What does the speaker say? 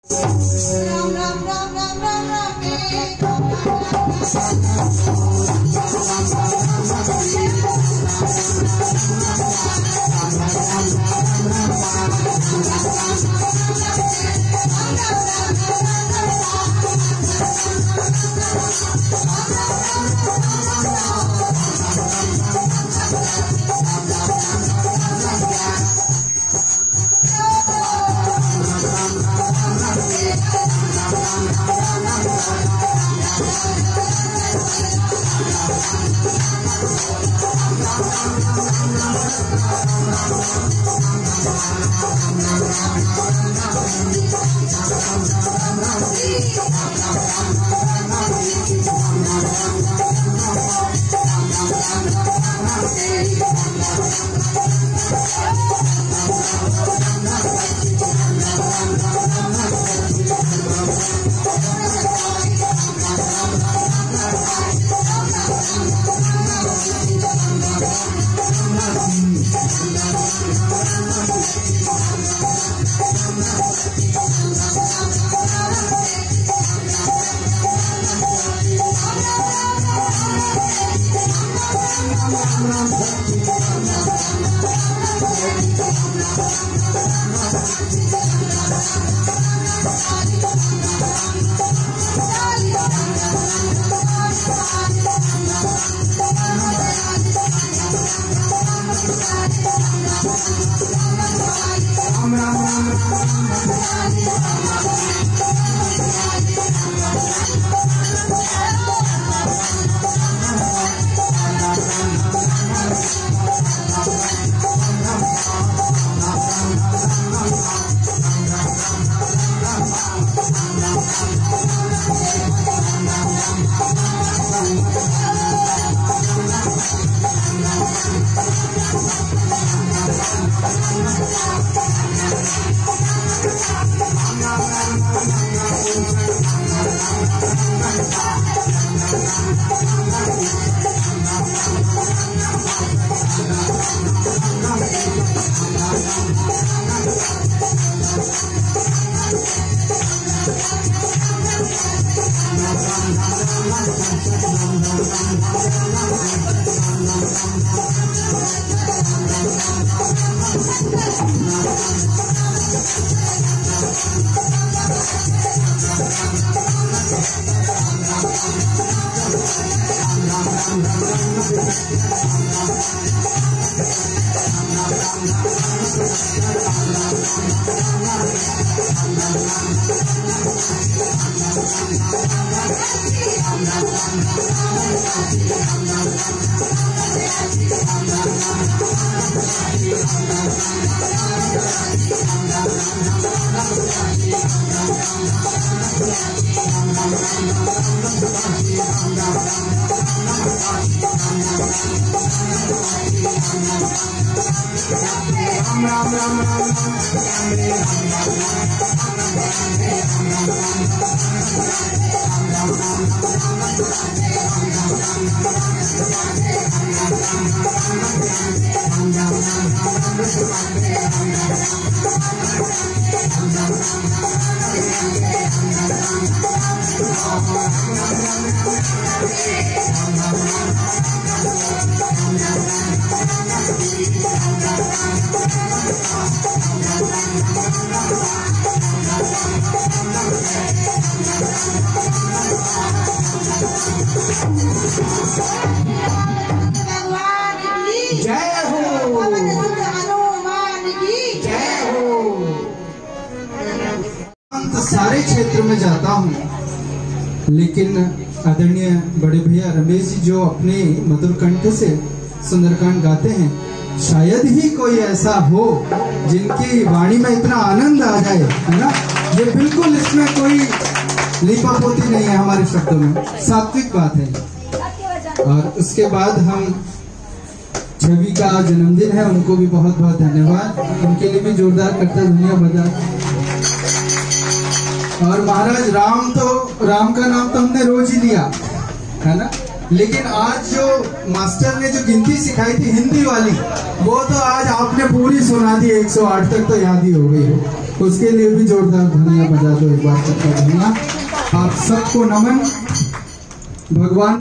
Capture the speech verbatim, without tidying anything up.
राम राम राम राम राम सारे क्षेत्र में जाता हूँ, लेकिन आदरणीय बड़े भैया रमेश जी जो अपने मधुर कंठ से सुंदरकांड गाते हैं, शायद ही कोई ऐसा हो जिनकी वाणी में इतना आनंद आ जाए, है ना। ये बिल्कुल इसमें कोई लिपापोती नहीं है, हमारे शब्दों में सात्विक बात है। और उसके बाद हम छवि का जन्मदिन है, उनको भी बहुत बहुत धन्यवाद, उनके लिए भी जोरदार करते दुनिया बजा। और महाराज राम तो राम का नाम तो हमने रोज ही लिया है ना, लेकिन आज जो मास्टर ने जो गिनती सिखाई थी हिंदी वाली, वो तो आज आपने पूरी सुना दी, एक सौ आठ तक तो याद ही हो गई हो। उसके लिए भी जोरदार धनिया बजा दो एक बार सबका धनिया। आप सबको नमन। भगवान